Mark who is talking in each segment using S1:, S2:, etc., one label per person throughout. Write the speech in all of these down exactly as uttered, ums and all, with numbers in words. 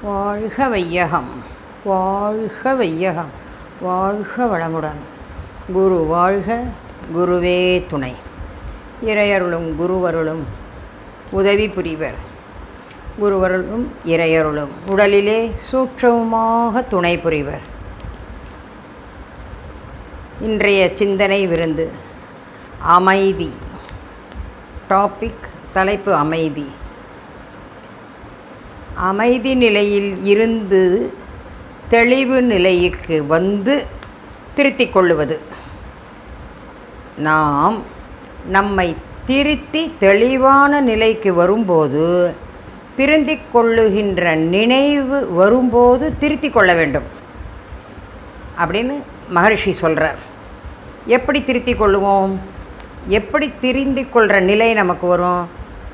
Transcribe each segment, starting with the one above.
S1: வாழ்க வையகம், வாழ்க வையகம், வாழ்க வளமுடன். குரு வாழ்க, குருவே துணை. இறையருளும் குருவருளும் உதவி புரிவர். குருவருளும் இறையருளும் உடலிலே சூட்சமமாக துணை புரிவர். இன்றைய சிந்தனை விருந்து அமைதி. டாபிக் தலைப்பு அமைதி. அமைதி நிலையில் இருந்து தெளிவு நிலைக்கு வந்து திருத்திக் கொள்ளுவது. நாம் நம்மை திருத்தி தெளிவான நிலைக்கு வரும்போது, திருந்திக் கொள்ளுகின்ற நினைவு வரும்போது திருத்திக் கொள்ள வேண்டும் அப்படின்னு மகரிஷி சொல்கிறார். எப்படி திருத்திக் கொள்ளுவோம்? எப்படி திருந்திக் கொள்கிற நிலை நமக்கு வரும்?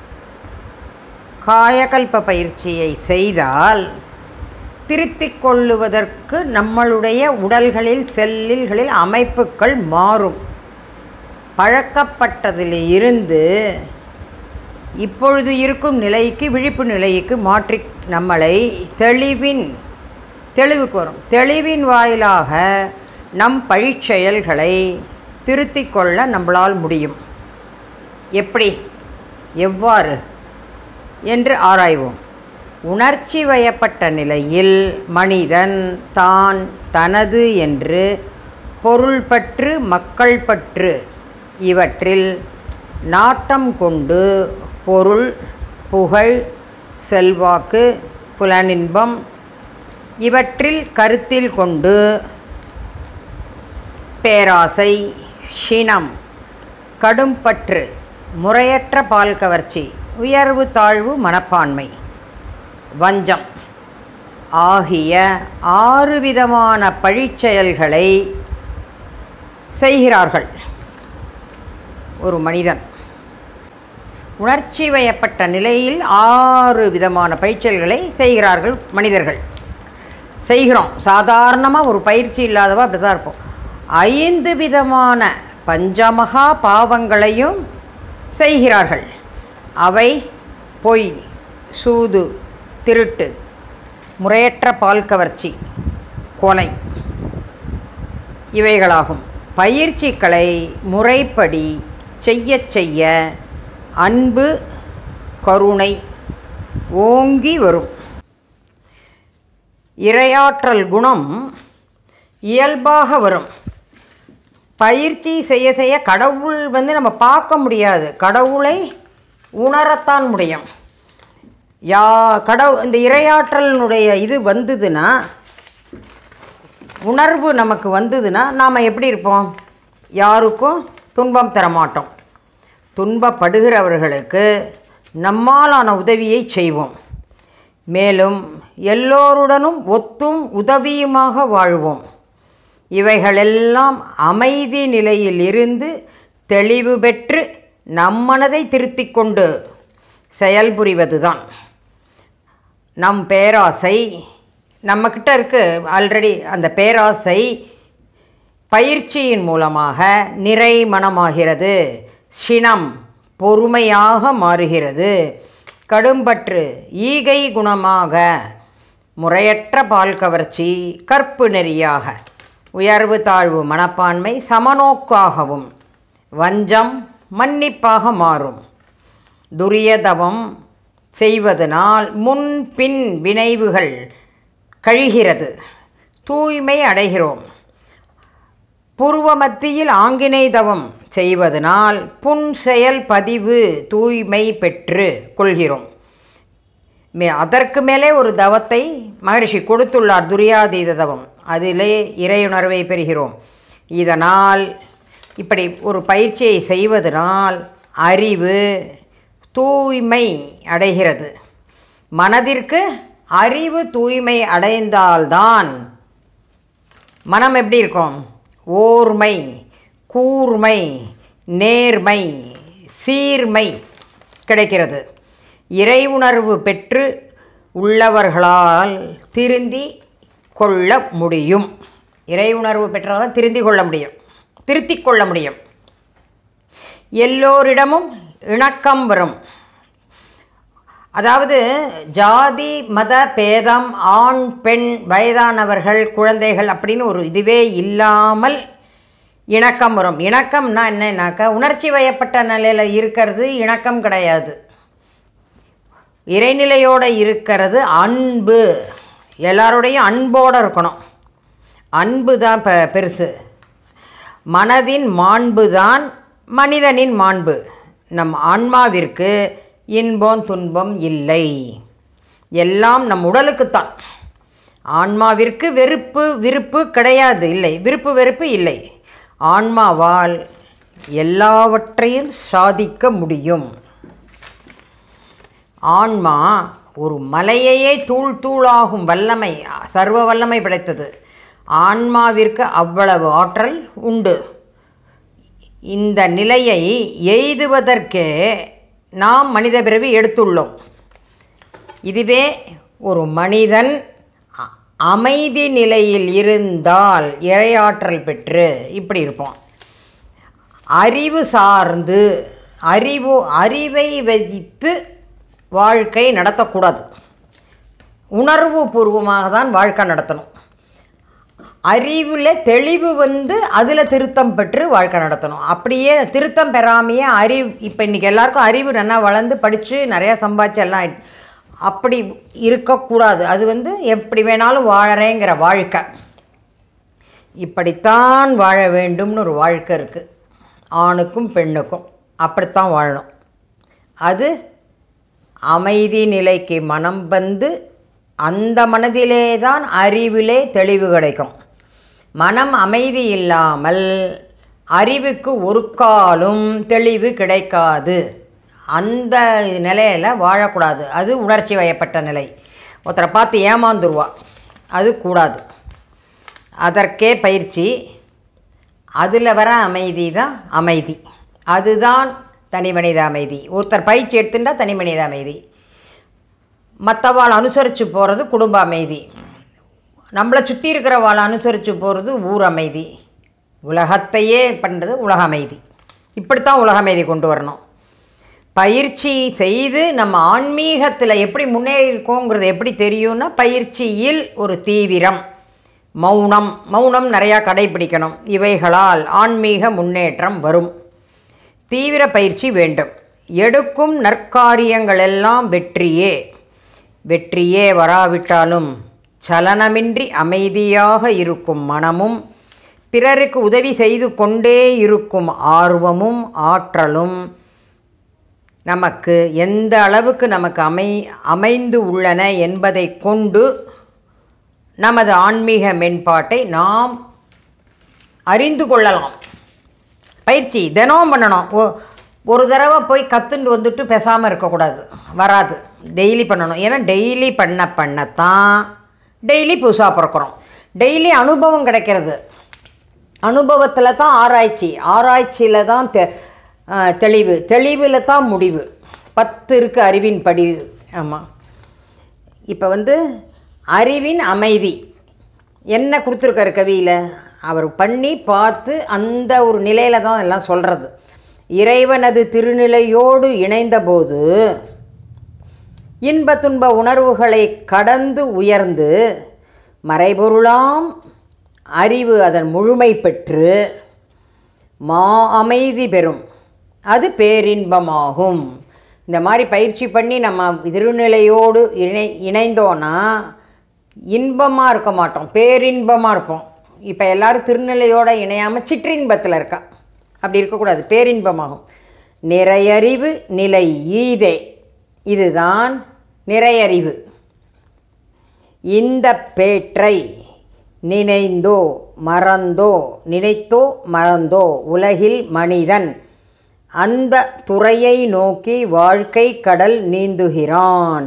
S1: காயகல்ப பயிற்சியை செய்தால் திருத்திக் கொள்ளுவதற்கு நம்மளுடைய உடல்களில் செல்லில்களில் அமைப்புகள் மாறும். பழக்கப்பட்டதில் இருந்து இப்பொழுது இருக்கும் நிலைக்கு, விழிப்பு நிலைக்கு மாற்றி நம்மளை தெளிவின் தெளிவுக்கு வரும். தெளிவின் வாயிலாக நம் பழிச்செயல்களை திருத்திக் கொள்ள நம்மளால் முடியும். எப்படி, எவ்வாறு என்று ஆராய்வோம். உணர்ச்சி வயப்பட்ட நிலையில் மனிதன் தான் தனது என்று பொருள் பற்று, மக்கள் பற்று இவற்றில் நாட்டம் கொண்டு பொருள், புகழ், செல்வாக்கு, புலனின்பம் இவற்றில் கருத்தில் கொண்டு பேராசை, சினம், கடும்பற்று, முறையற்ற பால் கவர்ச்சி, உயர்வு தாழ்வு மனப்பான்மை, வஞ்சம் ஆகிய ஆறு விதமான பழிச்செயல்களை செய்கிறார்கள். ஒரு மனிதன் உணர்ச்சி வயப்பட்ட நிலையில் ஆறு விதமான பழிச்செயல்களை செய்கிறார்கள். மனிதர்கள் செய்கிறோம். சாதாரணமாக ஒரு பயிற்சி இல்லாதவா அப்படி தான் இருப்போம். ஐந்து விதமான பஞ்சமகா பாவங்களையும் செய்கிறார்கள். அவை பொய், சூது, திருட்டு, முறையற்ற பால் கவர்ச்சி, கொலை இவைகளாகும். பயிற்சிகளை முறைப்படி செய்ய செய்ய அன்பு, கருணை ஓங்கி வரும். இறையாற்றல் குணம் இயல்பாக வரும். பயிற்சி செய்ய செய்ய கடவுள் வந்து நம்ம பார்க்க முடியாது, கடவுளை உணரத்தான் முடியும். யா கடவுள் இந்த இறையாற்றலினுடைய இது வந்ததுன்னா, உணர்வு நமக்கு வந்ததுன்னா நாம் எப்படி இருப்போம்? யாருக்கும் துன்பம் தரமாட்டோம். துன்பப்படுகிறவர்களுக்கு நம்மாலான உதவியை செய்வோம். மேலும் எல்லோருடனும் ஒத்தும் உதவியுமாக வாழ்வோம். இவைகளெல்லாம் அமைதி நிலையில் இருந்து தெளிவு பெற்று நம் மனதை திருத்திக் கொண்டு செயல்புரிவது தான். நம் பேராசை நம்மக்கிட்ட இருக்குது ஆல்ரெடி. அந்த பேராசை பயிற்சியின் மூலமாக நிறை மனமாகிறது. சினம் பொறுமையாக மாறுகிறது. கடும்பற்று ஈகை குணமாக, முறையற்ற பால் கவர்ச்சி கற்பு நெறியாக, உயர்வு தாழ்வு மனப்பான்மை சமநோக்காகவும், வஞ்சம் மன்னிப்பாக மாறும். துரியதவம் செய்வதனால் முன் பின் வினைவுகள் கழிகிறது, தூய்மை அடைகிறோம். பூர்வ மத்தியில் ஆங்கினை தவம் செய்வதனால் புன் செயல் பதிவு தூய்மை பெற்று கொள்கிறோம். மே அதற்கு மேலே ஒரு தவத்தை மகரிஷி கொடுத்துள்ளார், துரியாதீத தவம். அதிலே இறையுணர்வை பெறுகிறோம். இதனால் இப்படி ஒரு பயிற்சியை செய்வதனால் அறிவு தூய்மை அடைகிறது. மனதிற்கு அறிவு தூய்மை அடைந்தால்தான் மனம் எப்படி இருக்கும்? ஓர்மை, கூர்மை, நேர்மை, சீர்மை கிடைக்கிறது. இறை உணர்வு பெற்று உள்ளவர்களால் திருந்தி கொள்ள முடியும். இறை உணர்வு பெற்றால்தான் திருந்தி கொள்ள முடியும், திருத்திக் கொள்ள முடியும். எல்லோரிடமும் இணக்கம் வரும். அதாவது ஜாதி மத பேதம் ஆண் பெண் வயதானவர்கள் குழந்தைகள் அப்படின்னு ஒரு இதுவே இல்லாமல் இணக்கம் வரும். இணக்கம்னா என்னன்னாக்கா உணர்ச்சி வயப்பட்ட நிலையில் இருக்கிறது இணக்கம் கிடையாது. இறைநிலையோடு இருக்கிறது அன்பு. எல்லாரோடையும் அன்போடு இருக்கணும். அன்பு தான் பெ பெருசு. மனதின் மாண்பு தான் மனிதனின் மாண்பு. நம் ஆன்மாவிற்கு இன்பம் துன்பம் இல்லை, எல்லாம் நம் உடலுக்குத்தான். ஆன்மாவிற்கு வெறுப்பு விருப்பு கிடையாது, இல்லை, விருப்பு வெறுப்பு இல்லை. ஆன்மாவால் எல்லாவற்றையும் சாதிக்க முடியும். ஆன்மா ஒரு மலையையே தூள் தூளாகும் வல்லமை, சர்வ வல்லமை படைத்தது. ஆன்மாவிற்கு அவ்வளவு ஆற்றல் உண்டு. இந்த நிலையை எய்துவதற்கே நாம் மனித பிறவி எடுத்துள்ளோம். இதுவே ஒரு மனிதன் அமைதி நிலையில் இருந்தால் இறையாற்றல் பெற்று இப்படி இருப்போம். அறிவு சார்ந்து அறிவு அறிவை வைத்து வாழ்க்கை நடத்தக்கூடாது. உணர்வு பூர்வமாக தான் வாழ்க்கை நடத்தணும். அறிவில் தெளிவு வந்து அதில் திருத்தம் பெற்று வாழ்க்கை நடத்தணும். அப்படியே திருத்தம் பெறாமையே அறிவு, இப்போ இன்றைக்கி எல்லாருக்கும் அறிவு நல்லா வளர்ந்து படித்து நிறையா சம்பாதிச்சு எல்லாம் ஆயிடுச்சு. அப்படி இருக்கக்கூடாது. அது வந்து எப்படி வேணாலும் வாழறேங்கிற வாழ்க்கை. இப்படித்தான் வாழ வேண்டும்னு ஒரு வாழ்க்கை இருக்குது. ஆணுக்கும் பெண்ணுக்கும் அப்படித்தான் வாழணும். அது அமைதி நிலைக்கு மனம் வந்து அந்த மனதிலே தான் அறிவிலே தெளிவு கிடைக்கும். மனம் அமைதி இல்லாமல் அறிவுக்கு ஒரு காலும் தெளிவு கிடைக்காது. அந்த நிலையில் வாழக்கூடாது. அது உணர்ச்சி வயப்பட்ட நிலை. ஒருத்தரை பார்த்து ஏமாந்துருவா, அது கூடாது. அதற்கே பயிற்சி. அதில் வர அமைதி தான் அமைதி. அதுதான் தனி மனித அமைதி. ஒருத்தர் பயிற்சி எடுத்துட்டா தனி மனித அமைதி. மற்றவாள் அனுசரித்து போகிறது குடும்ப அமைதி. நம்மளை சுற்றி இருக்கிறவாளை அனுசரித்து போகிறது ஊர் அமைதி. உலகத்தையே பண்ணுறது உலக அமைதி. இப்படித்தான் உலக அமைதி கொண்டு வரணும். பயிற்சி செய்து நம்ம ஆன்மீகத்தில் எப்படி முன்னேறி இருக்கோங்கிறது எப்படி தெரியும்னா பயிற்சியில் ஒரு தீவிரம், மௌனம் மௌனம் நிறையா கடைபிடிக்கணும். இவைகளால் ஆன்மீக முன்னேற்றம் வரும். தீவிர பயிற்சி வேண்டும். எடுக்கும் நற்காரியங்களெல்லாம் வெற்றியே. வெற்றியே வராவிட்டாலும் சலனமின்றி அமைதியாக இருக்கும் மனமும் பிறருக்கு உதவி செய்து கொண்டே இருக்கும் ஆர்வமும் ஆற்றலும் நமக்கு எந்த அளவுக்கு நமக்கு அமை அமைந்து உள்ளன என்பதை கொண்டு நமது ஆன்மீக மேம்பாட்டை நாம் அறிந்து கொள்ளலாம். பயிற்சி தினம் பண்ணணும். ஒரு தடவை போய் கற்றுண்டு வந்துட்டு பேசாமல் இருக்கக்கூடாது, வராது. டெய்லி பண்ணணும். ஏன்னா டெய்லி பண்ண பண்ணத்தான் டெய்லி புதுசாக பிறக்கிறோம். டெய்லி அனுபவம் கிடைக்கிறது. அனுபவத்தில் தான் ஆராய்ச்சி, ஆராய்ச்சியில் தான் தெ தெளிவு, தெளிவில் தான் முடிவு. பத்து இருக்குது அறிவின் படி. ஆமாம். இப்போ வந்து அறிவின் அமைதி என்ன கொடுத்துருக்காரு கவியில், அவர் பண்ணி பார்த்து அந்த ஒரு நிலையில் தான் எல்லாம் சொல்கிறது. இறைவனது திருநிலையோடு இணைந்தபோது இன்ப துன்ப உணர்வுகளை கடந்து உயர்ந்து மறைபொருளாம் அறிவு அதன் முழுமை பெற்று மா அமைதி பெறும். அது பேரின்பமாகும். இந்த மாதிரி பயிற்சி பண்ணி நம்ம திருநிலையோடு இணை இணைந்தோன்னா இன்பமாக இருக்க மாட்டோம், பேரின்பமாக இருப்போம். இப்போ எல்லோரும் திருநிலையோடு இணையாமல் சிற்றின்பத்தில் இருக்கா. அப்படி இருக்கக்கூடாது, பேரின்பமாகும். நிறையறிவு நிலை ஈதே, இதுதான் நிறையறிவு. இந்த பேற்றை நினைந்தோ மறந்தோ நினைத்தோ மறந்தோ உலகில் மனிதன் அந்த துறையை நோக்கி வாழ்க்கை கடல் நீந்துகிறான்.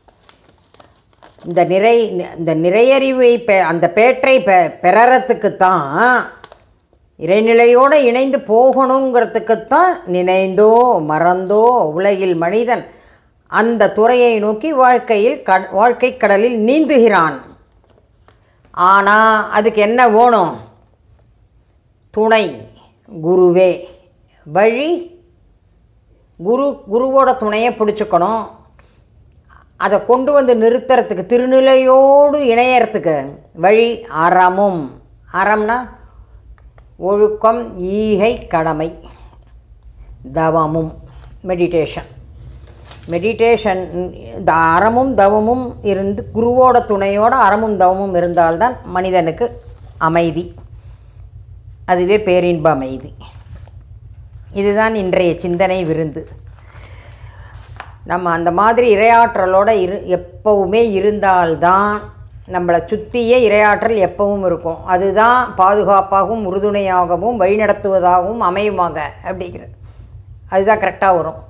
S1: இந்த நிறை இந்த நிறையறிவை பெ அந்த பேற்றை பெ பெறறதுக்குத்தான் இறைநிலையோடு இணைந்து போகணுங்கிறதுக்குத்தான் நினைந்தோ மறந்தோ உலகில் மனிதன் அந்த துறையை நோக்கி வாழ்க்கையில் க வாழ்க்கை கடலில் நீந்துகிறான். ஆனால் அதுக்கு என்ன வேணும்? துணை, குருவே வழி. குரு குருவோட துணையை பிடிச்சிக்கணும். அதை கொண்டு வந்து நிறுத்துறதுக்கு, திருநிலையோடு இணையறதுக்கு வழி அறமும். அறம்னா ஒழுக்கம், ஈகை, கடமை. தவமும் மெடிடேஷன். மெடிடேஷன் இந்த அறமும் தவமும் இருந்து குருவோட துணையோட அறமும் தவமும் இருந்தால்தான் மனிதனுக்கு அமைதி. அதுவே பேரின்ப அமைதி. இதுதான் இன்றைய சிந்தனை விருந்து. நம்ம அந்த மாதிரி இரையாற்றலோடு இரு எப்பவுமே இருந்தால்தான் நம்மளை சுற்றியே இரையாற்றல் எப்பவும் இருக்கும். அதுதான் பாதுகாப்பாகவும் உறுதுணையாகவும் வழிநடத்துவதாகவும் அமையுமாக அப்படிங்கிறது. அதுதான் கரெக்டாக வரும்.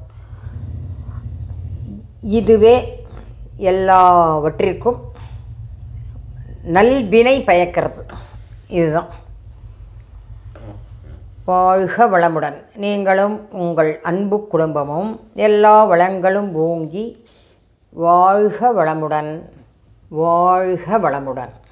S1: இதுவே எல்லாவற்றிற்கும் நல்வினை பயக்கிறது. இதுதான். வாழ்க வளமுடன். நீங்களும் உங்கள் அன்பு குடும்பமும் எல்லா வளங்களும் ஓங்கி வாழ்க வளமுடன். வாழ்க வளமுடன்.